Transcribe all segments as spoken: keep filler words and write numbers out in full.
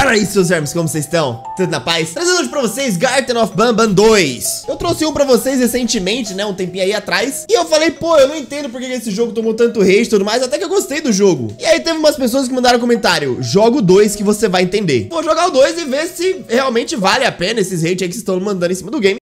Fala aí, seus vermes, como vocês estão? Tudo na paz? Trazendo hoje pra vocês Garten of Banban dois. Eu trouxe um pra vocês recentemente, né, um tempinho aí atrás. E eu falei, pô, eu não entendo porque que esse jogo tomou tanto hate e tudo mais, até que eu gostei do jogo. E aí teve umas pessoas que mandaram comentário, joga o dois que você vai entender. Vou jogar o dois e ver se realmente vale a pena esses hate aí que vocês estão mandando em cima do game.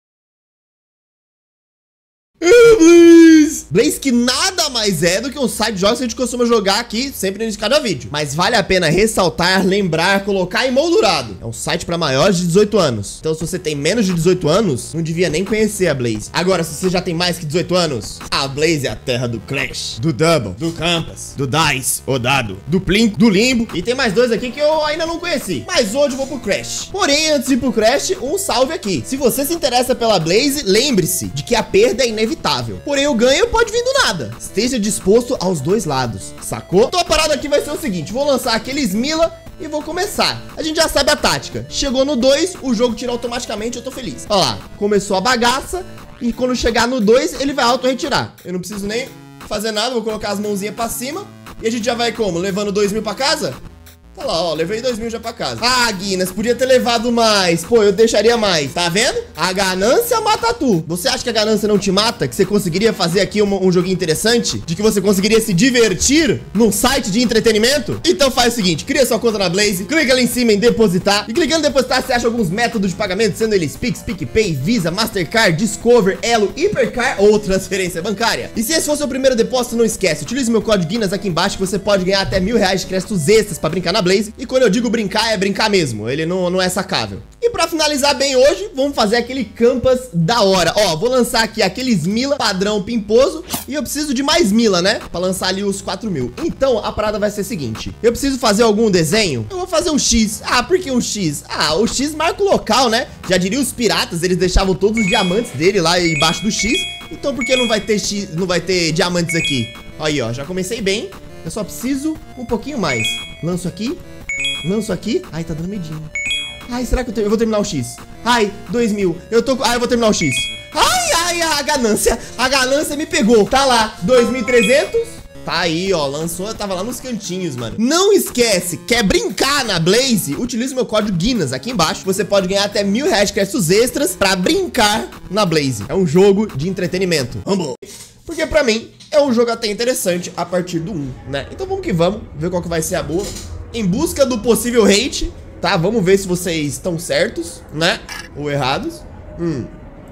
Blaze! Blaze que nada mais é do que um site de jogos que a gente costuma jogar aqui sempre no início de cada vídeo. Mas vale a pena ressaltar, lembrar, colocar em moldurado. É um site para maiores de dezoito anos. Então se você tem menos de dezoito anos, não devia nem conhecer a Blaze. Agora, se você já tem mais que dezoito anos, a Blaze é a terra do Clash, do Double, do Campus, do Dice, o Dado, do Plink, do Limbo. E tem mais dois aqui que eu ainda não conheci. Mas hoje eu vou pro Crash. Porém, antes de ir pro Crash, um salve aqui. Se você se interessa pela Blaze, lembre-se de que a perda é inevitável. Porém, o ganho pode vir do nada. Esteja disposto aos dois lados, sacou? Então a parada aqui vai ser o seguinte, vou lançar aquele Smila e vou começar. A gente já sabe a tática. Chegou no dois, o jogo tira automaticamente, eu tô feliz. Olha lá, começou a bagaça e quando chegar no dois, ele vai auto-retirar. Eu não preciso nem fazer nada, vou colocar as mãozinhas pra cima e a gente já vai como? Levando dois mil pra casa? Tá lá, ó, levei dois mil já pra casa. Ah, Guinness, podia ter levado mais. Pô, eu deixaria mais, tá vendo? A ganância mata tu. Você acha que a ganância não te mata? Que você conseguiria fazer aqui um, um joguinho interessante? De que você conseguiria se divertir num site de entretenimento? Então faz o seguinte, cria sua conta na Blaze, clica ali em cima em depositar. E clicando em depositar, você acha alguns métodos de pagamento, sendo eles Pix, PicPay, Visa, Mastercard, Discover, Elo, Hipercar ou transferência bancária. E se esse for seu primeiro depósito, não esquece, utilize o meu código Guinness aqui embaixo que você pode ganhar até mil reais de créditos extras pra brincar na Blaze. E quando eu digo brincar, é brincar mesmo. Ele não, não é sacável. E pra finalizar bem hoje, vamos fazer aquele Campus da hora. Ó, vou lançar aqui aqueles Mila padrão pimposo. E eu preciso de mais Mila, né? Pra lançar ali os quatro mil. Então, a parada vai ser a seguinte. Eu preciso fazer algum desenho? Eu vou fazer um X. Ah, por que um X? Ah, o X marca o local, né? Já diria os piratas, eles deixavam todos os diamantes dele lá embaixo do X. Então, por que não vai ter X, não vai ter diamantes aqui? Aí, ó, já comecei bem. Eu só preciso um pouquinho mais. Lanço aqui. Lanço aqui. Ai, tá dando medinho. Ai, será que eu, te... eu vou terminar o X? Ai, dois mil. Eu tô... Ai, eu vou terminar o X. Ai, ai, a ganância. A ganância me pegou. Tá lá, dois mil e trezentos. Tá aí, ó. Lançou, tava lá nos cantinhos, mano. Não esquece, quer brincar na Blaze? Utilize o meu código Guinness aqui embaixo. Você pode ganhar até mil reais de créditos extras pra brincar na Blaze. É um jogo de entretenimento. Vamos. Porque pra mim, é um jogo até interessante a partir do um, né? Então vamos que vamos. Ver qual que vai ser a boa. Em busca do possível hate, tá? Vamos ver se vocês estão certos, né? Ou errados. Hum.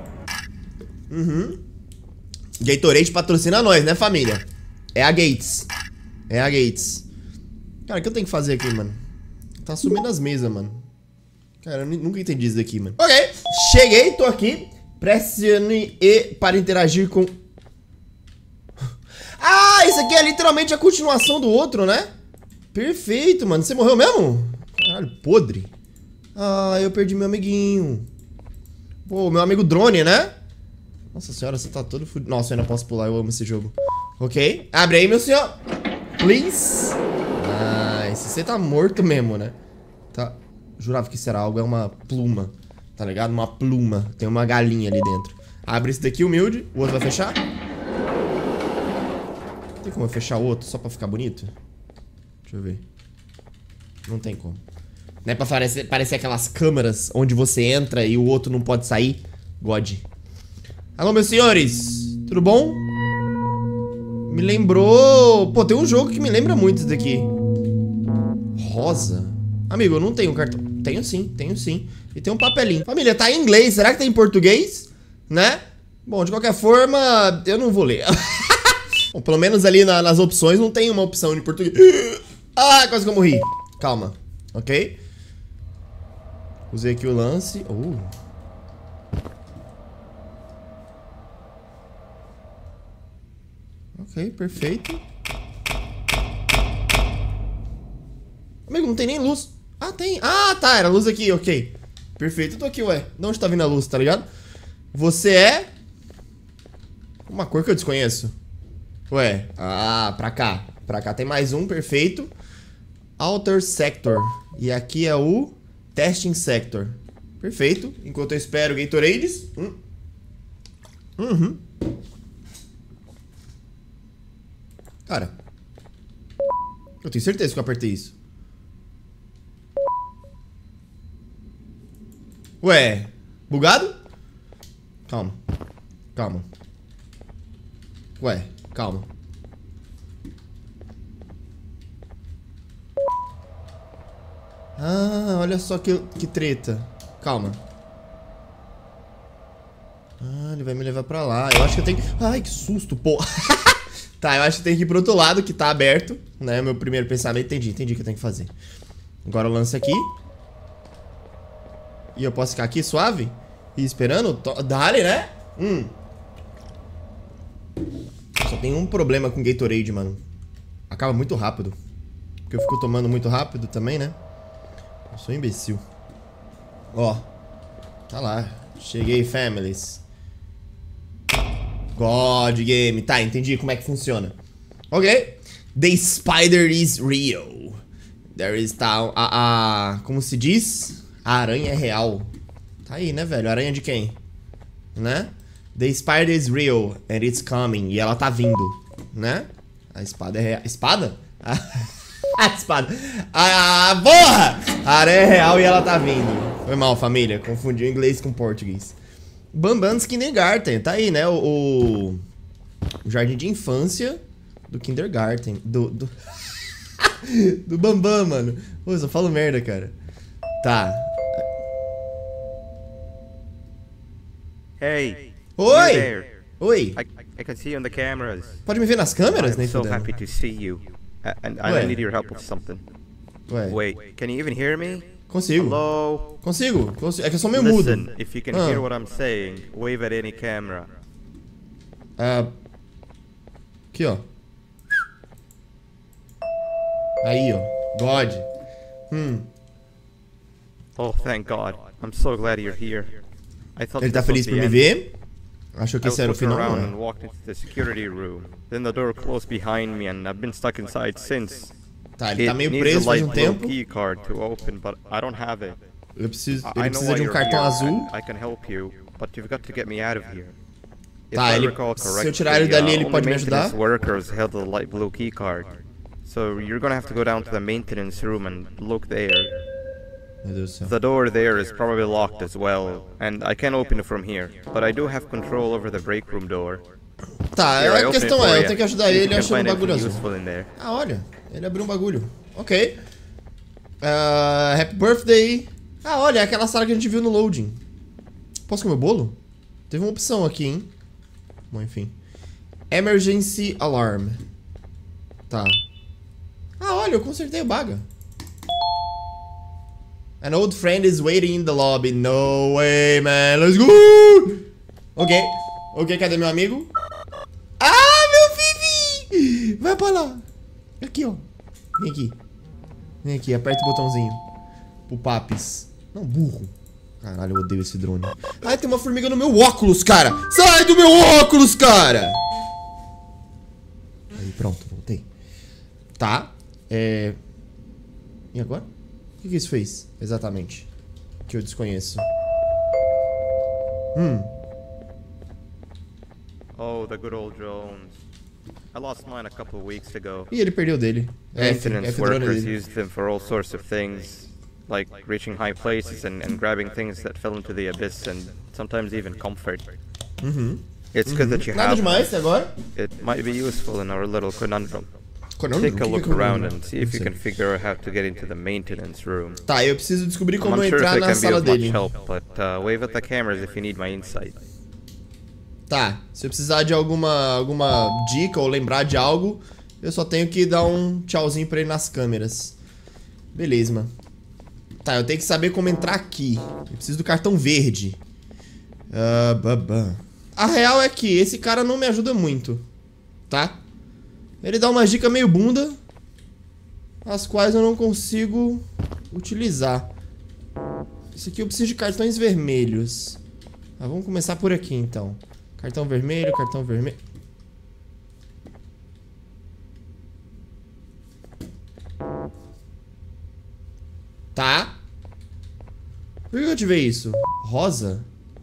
Uhum. Gatorade patrocina nós, né, família? É a Gates. É a Gates. Cara, o que eu tenho que fazer aqui, mano? Tá sumindo as mesas, mano. Cara, eu nunca entendi isso daqui, mano. Ok. Cheguei, tô aqui. Pressione E para interagir com... Ah, isso aqui é literalmente a continuação do outro, né? Perfeito, mano. Você morreu mesmo? Caralho, podre. Ah, eu perdi meu amiguinho. Pô, meu amigo drone, né? Nossa senhora, você tá todo fudido. Nossa, eu ainda posso pular, eu amo esse jogo. Ok, abre aí, meu senhor. Please. Nice, você tá morto mesmo, né? Tá, jurava que isso era algo, é uma pluma. Tá ligado? Uma pluma, tem uma galinha ali dentro. Abre esse daqui, humilde. O outro vai fechar? Tem como eu fechar o outro só pra ficar bonito? Deixa eu ver. Não tem como. Não é pra parecer, parecer aquelas câmeras onde você entra e o outro não pode sair? God. Alô, meus senhores. Tudo bom? Me lembrou... Pô, tem um jogo que me lembra muito isso daqui. Rosa? Amigo, eu não tenho cartão. Tenho sim, tenho sim. E tem um papelinho. Família, tá em inglês. Será que tem em português? Né? Bom, de qualquer forma, eu não vou ler. Bom, pelo menos ali na, nas opções não tem uma opção de português. Ah, quase que eu morri. Calma, ok? Usei aqui o lance. Uh. Ok, perfeito. Amigo, não tem nem luz. Ah, tem. Ah, tá, era luz aqui, ok. Perfeito, eu tô aqui, ué. De onde tá vindo a luz, tá ligado? Você é... uma cor que eu desconheço. Ué, ah, pra cá. Pra cá tem mais um, perfeito. Outer Sector. E aqui é o Testing Sector. Perfeito. Enquanto eu espero Gatorades. Hum. Uhum. Cara, eu tenho certeza que eu apertei isso. Ué, bugado? Calma. Calma. Ué, calma. Ah, olha só que, que treta. Calma. Ah, ele vai me levar pra lá. Eu acho que eu tenho que... Ai, que susto, pô. Tá, eu acho que tem que ir pro outro lado, que tá aberto, né? Meu primeiro pensamento. Entendi, entendi o que eu tenho que fazer. Agora eu lanço aqui. E eu posso ficar aqui suave? E esperando? Dale, né? Hum. Só tem um problema com Gatorade, mano. Acaba muito rápido. Porque eu fico tomando muito rápido também, né? Eu sou um imbecil. Ó. Tá lá. Cheguei, families. God Game. Tá, entendi como é que funciona. Ok. The spider is real. There is... Tá, a, a... Como se diz? A aranha é real. Tá aí, né, velho? A aranha de quem? Né? The spider is real and it's coming. E ela tá vindo, né? A espada é real. Espada? A espada. Ah, porra! A aranha é real e ela tá vindo. Foi mal, família. Confundiu inglês com português. Bamban's Kindergarten. Tá aí, né? O, o, o jardim de infância do Kindergarten. Do... Do, do Bambam, mano. Pô, eu só falo merda, cara. Tá. Hey. Oi! Oi! I, I can see you on the cameras. Pode me ver nas câmeras, I'm nem so fudendo. happy to see you. Uh, and Ué. I need your help with something. Ué. Wait, can you even hear me? Consigo. Hello? Consigo. Consigo. É que eu sou meio mudo. Listen, if you can Ah. hear what I'm saying, wave at any camera. Ah. Aqui, ó. Aí, ó. God. Hum. Oh, thank God. I'm so glad you're here. I thought Ele tá this feliz was por the me end. ver? Achou que I esse was era o looking final, around né? and walked into the security room. Then the door closed behind me and I've been stuck inside since. Tá, ele tá It meio needs preso a faz light um blue tempo. key card to open, but I don't have it. Eu preciso, I ele know precisa why de um you're cartão here, azul. and I can help you, but you've got to get me out of here. If Tá, I ele- recall se eu correctly, tirar ele dali, uh, ele only pode me ajudar? maintenance workers held the light blue key card. So you're gonna have to go down to the maintenance room and look there. Meu Deus do céu. The door there is probably locked as well, and I can't open it from here. But I do have control over the break room door. Tá, Here, I a open it questão for é, eu you. tenho que ajudar See if ele you can achando um find bagulho anything azul. useful in there. Ah, olha. Ele abriu um bagulho. Ok. Ah, happy birthday. Ah, olha, é aquela sala que a gente viu no loading. Posso comer bolo? Teve uma opção aqui, hein? Bom, enfim. Emergency alarm. Tá. Ah, olha, eu consertei o baga. An old friend is waiting in the lobby. No way, man. Let's go! Ok. Ok, cadê meu amigo? Ah, meu Fifi! Vai pra lá. Aqui, ó. Vem aqui. Vem aqui, aperta o botãozinho. O Papis. Não, burro. Caralho, eu odeio esse drone. Ai, tem uma formiga no meu óculos, cara. Sai do meu óculos, cara. Aí, pronto, voltei. Tá. É... E agora? O que que isso fez, exatamente? Que eu desconheço. Hum. Oh, the good old drones. I lost mine a couple of weeks ago. E ele perdeu dele. F, Maintenance F drone workers dele. used them for all sorts of things, like reaching high places and, and grabbing things that fell into the abyss, and sometimes even comfort. Uhum. It's good that you Nada have demais até agora. it. Might be useful in our little conundrum. Conundrum? Take O que a que é look conundrum? around and see if Não you sei. can figure out how to get into the maintenance room. Tá, eu preciso descobrir I'm como not sure if entrar I na can be sala of much dele. help, but uh, wave at the cameras if you need my insight. Tá, se eu precisar de alguma, alguma dica ou lembrar de algo, eu só tenho que dar um tchauzinho pra ele nas câmeras. Beleza, mano. Tá, eu tenho que saber como entrar aqui. Eu preciso do cartão verde. Ah, babá. A real é que esse cara não me ajuda muito, tá? Ele dá uma dica meio bunda, as quais eu não consigo utilizar. Isso aqui eu preciso de cartões vermelhos. Ah, vamos começar por aqui, então. Cartão vermelho, cartão vermelho. Tá. Por que eu ativei isso? Rosa?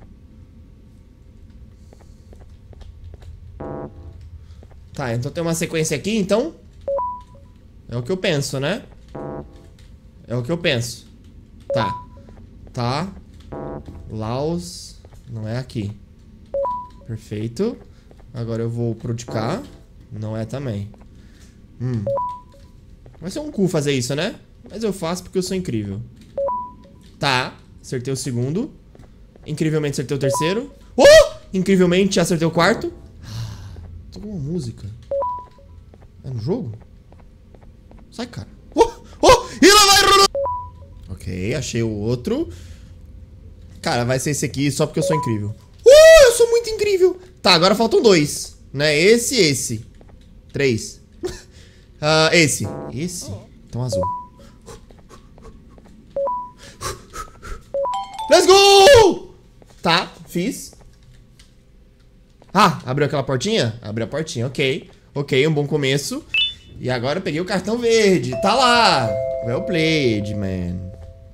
Tá, então tem uma sequência aqui, então. É o que eu penso, né? É o que eu penso. Tá. Tá. Laos. Não é aqui. Perfeito. Agora eu vou pro de cá. Não é também. Hum. Vai ser um cu fazer isso, né? Mas eu faço porque eu sou incrível. Tá. Acertei o segundo. Incrivelmente acertei o terceiro. Oh! Incrivelmente acertei o quarto. Tô com uma música. É no jogo? Sai, cara. Oh! Oh! E lá vai... Ok, achei o outro. Cara, vai ser esse aqui só porque eu sou incrível. Uh, eu sou muito incrível. Tá, agora faltam dois, né? Esse e esse. Três. uh, esse. Esse? Então azul. Let's go! Tá, fiz. Ah, abriu aquela portinha? Abriu a portinha, ok. Ok, um bom começo. E agora eu peguei o cartão verde. Tá lá. Well played, man.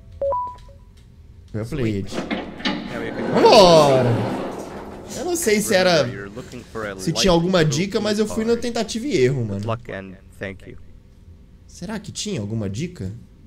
Well played. Vambora. Eu não sei se era... Se tinha alguma dica, mas eu fui na tentativa e erro, mano. Será que tinha alguma dica?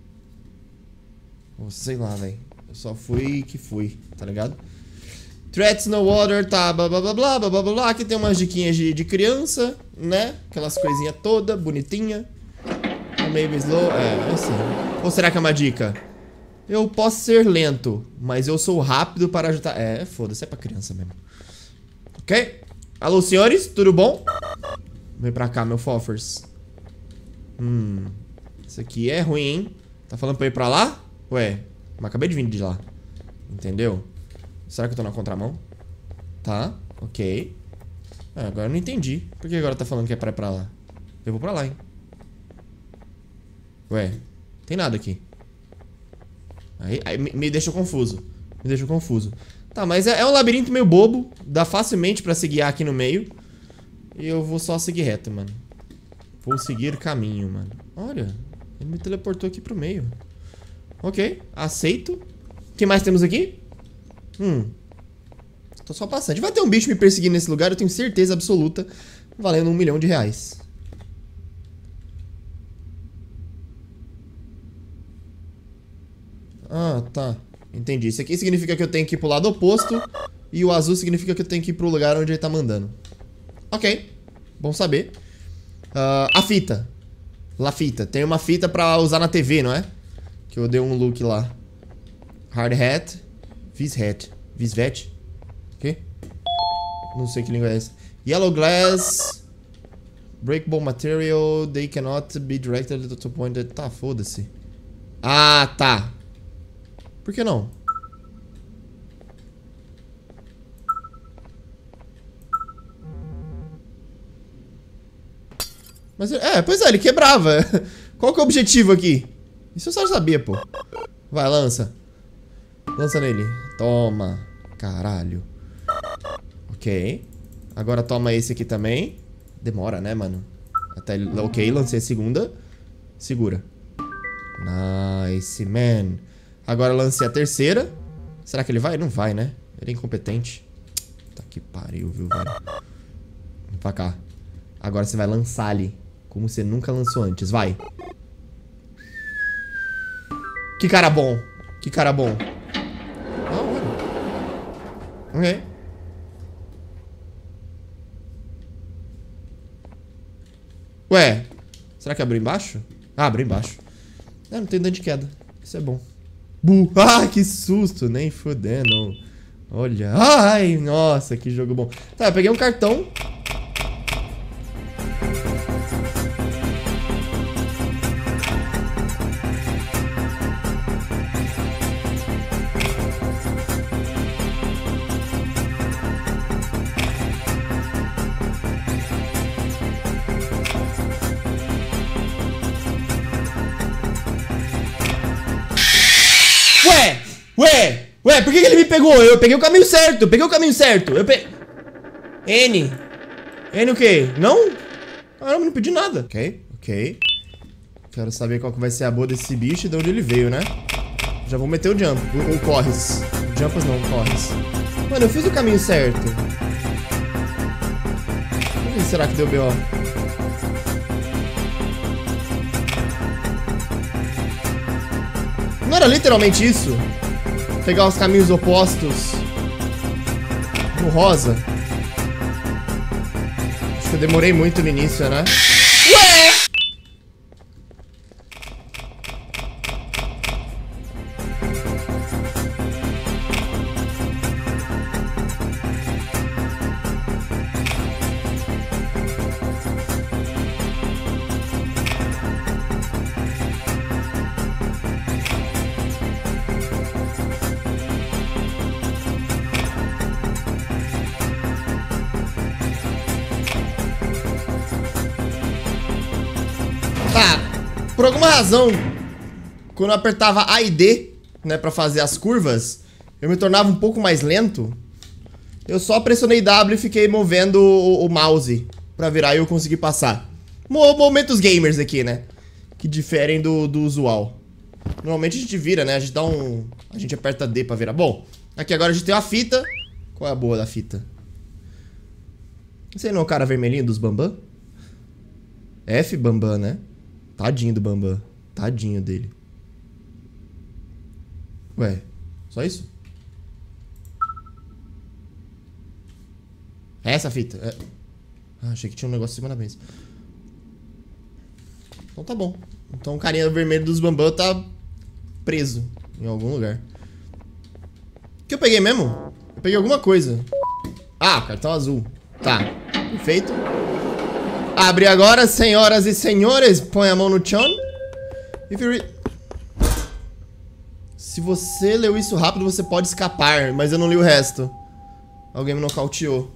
Ou sei lá, velho. Eu só fui que fui, tá ligado? Threats no water, tá, blá blá blá blá blá blá blá. Aqui tem umas diquinhas de, de criança, né? Aquelas coisinhas todas, bonitinha. Maybe slow, é, assim. Ou será que é uma dica? Eu posso ser lento, mas eu sou rápido para ajudar. É, foda-se, é pra criança mesmo. Ok? Alô, senhores, tudo bom? Vem pra cá, meu fofers. Hum, isso aqui é ruim, hein? Tá falando pra eu ir pra lá? Ué, mas acabei de vir de lá. Entendeu? Será que eu tô na contramão? Tá, ok. Ah, agora eu não entendi. Por que agora tá falando que é pra ir pra lá? Eu vou pra lá, hein? Ué, tem nada aqui. Aí, aí me, me deixa confuso. Me deixa confuso. Tá, mas é, é um labirinto meio bobo. Dá facilmente pra se guiar aqui no meio. E eu vou só seguir reto, mano. Vou seguir caminho, mano. Olha, ele me teleportou aqui pro meio. Ok, aceito. O que mais temos aqui? Hum. Tô só passando. Vai ter um bicho me perseguindo nesse lugar, eu tenho certeza absoluta. Valendo um milhão de reais. Ah, tá. Entendi. Isso aqui significa que eu tenho que ir pro lado oposto. E o azul significa que eu tenho que ir pro lugar onde ele tá mandando. Ok. Bom saber. Uh, a fita. La fita. Tem uma fita pra usar na T V, não é? Que eu dei um look lá. Hard hat. Vis hat. Visvet. Ok? Não sei que língua é essa. Yellow glass. Breakable material. They cannot be directed to point. Tá, foda-se. Ah, tá. Por que não? Mas, é, pois é, ele quebrava. Qual que é o objetivo aqui? Isso eu só sabia, pô. Vai, lança. Lança nele. Toma. Caralho. Ok. Agora toma esse aqui também. Demora, né, mano? Até ele... Ok, lancei a segunda. Segura. Nice, man. Agora lancei a terceira. Será que ele vai? Não vai, né? Ele é incompetente. Tá que pariu, viu, velho? Vem pra cá. Agora você vai lançar ali. Como você nunca lançou antes. Vai. Que cara bom. Que cara bom. Ah, olha. Ok. Ué. Será que abriu embaixo? Ah, abriu embaixo. É, não tem dano de queda. Isso é bom. Bu. Ah, que susto. Nem fudendo. Olha. Ai, nossa, que jogo bom. Tá, eu peguei um cartão. Ué, ué, ué, por que, que ele me pegou? Eu peguei o caminho certo, eu peguei o caminho certo. Eu pe... N. N o quê? Não? Caramba, não pedi nada. Ok, ok. Quero saber qual que vai ser a boa desse bicho e de onde ele veio, né? Já vou meter o jump, ou, ou corres. Jumpas não, corres. Mano, eu fiz o caminho certo. O que será que deu B O? Não era literalmente isso? pegar os caminhos opostos no rosa. Acho que eu demorei muito no início, né? Ué! Tá, por alguma razão, quando eu apertava A e D, né, pra fazer as curvas, eu me tornava um pouco mais lento. Eu só pressionei W e fiquei movendo o, o mouse pra virar e eu consegui passar. Mo momentos gamers aqui, né, que diferem do, do usual. Normalmente a gente vira, né, a gente dá um... a gente aperta D pra virar. Bom, aqui agora a gente tem uma fita. Qual é a boa da fita? Esse aí não é o cara vermelhinho dos Bambam? F Bambam, né? Tadinho do Bambam. Tadinho dele. Ué, só isso? É essa a fita? É. Ah, achei que tinha um negócio em cima da mesa. Então tá bom. Então o carinha vermelho dos Bambam tá preso em algum lugar. O que eu peguei mesmo? Eu peguei alguma coisa. Ah, cartão azul. Tá, perfeito. Abre agora, senhoras e senhores. Põe a mão no chão. If you re... Se você leu isso rápido, você pode escapar. Mas eu não li o resto. Alguém me nocauteou.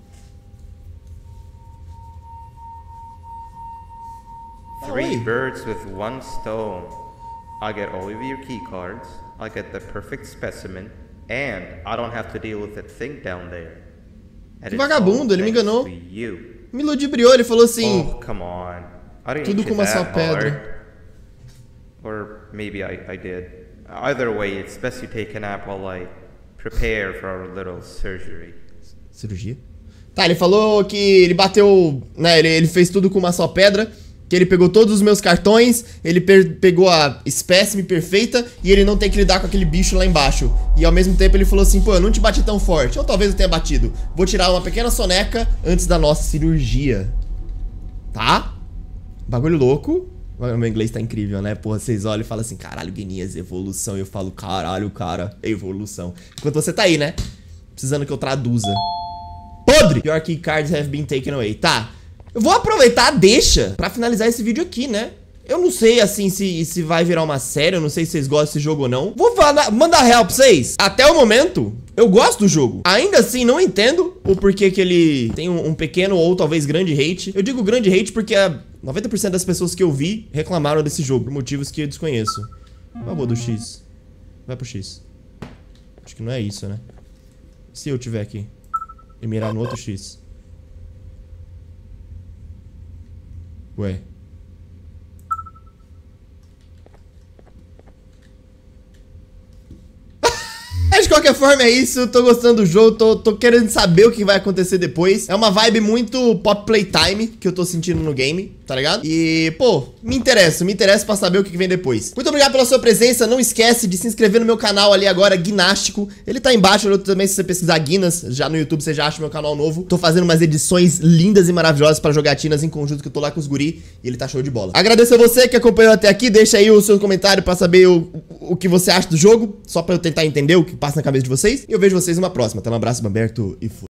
Three birds with one stone. I get all of your key cards. I get the perfect specimen. And I don't have to deal with that thing down there. Que vagabundo, ele me enganou. Me ludibriou, ele falou assim... Oh, come on. I didn't tudo com uma só pedra. Hard. Or maybe I, I did. Either way, it's best you take a nap while I prepare for our little surgery. Cirurgia? Tá, ele falou que ele bateu... né, ele, ele fez tudo com uma só pedra. Que ele pegou todos os meus cartões. Ele pegou a espécime perfeita. E ele não tem que lidar com aquele bicho lá embaixo. E ao mesmo tempo ele falou assim... pô, eu não te bati tão forte. Ou talvez eu tenha batido. Vou tirar uma pequena soneca antes da nossa cirurgia. Tá? Bagulho louco. O meu inglês tá incrível, né? Porra, vocês olham e falam assim... caralho, Guinness, evolução. E eu falo, caralho, cara, evolução. Enquanto você tá aí, né? Precisando que eu traduza. Podre! Your key cards have been taken away. Tá. Eu vou aproveitar a deixa pra finalizar esse vídeo aqui, né? Eu não sei, assim, se, se vai virar uma série. Eu não sei se vocês gostam desse jogo ou não. Vou mandar, mandar real pra vocês. Até o momento, eu gosto do jogo. Ainda assim, não entendo o porquê que ele tem um, um pequeno ou talvez grande hate. Eu digo grande hate porque a noventa por cento das pessoas que eu vi reclamaram desse jogo, por motivos que eu desconheço. Qual a boa do X? Vai pro X. Acho que não é isso, né? Se eu tiver aqui e mirar no outro X. Ué. Mas de qualquer forma é isso, tô gostando do jogo, tô, tô querendo saber o que vai acontecer depois. É uma vibe muito pop playtime que eu tô sentindo no game, tá ligado? E, pô, me interessa, me interessa pra saber o que vem depois. Muito obrigado pela sua presença, não esquece de se inscrever no meu canal ali agora, Guinástico. Ele tá embaixo também, se você pesquisar Guinas, já no YouTube você já acha meu canal novo. Tô fazendo umas edições lindas e maravilhosas pra jogatinas em conjunto que eu tô lá com os guri e ele tá show de bola. Agradeço a você que acompanhou até aqui, deixa aí o seu comentário pra saber o, o que você acha do jogo, só pra eu tentar entender o que passa na cabeça de vocês. E eu vejo vocês numa próxima. Tá, um abraço, Bamberto e fui.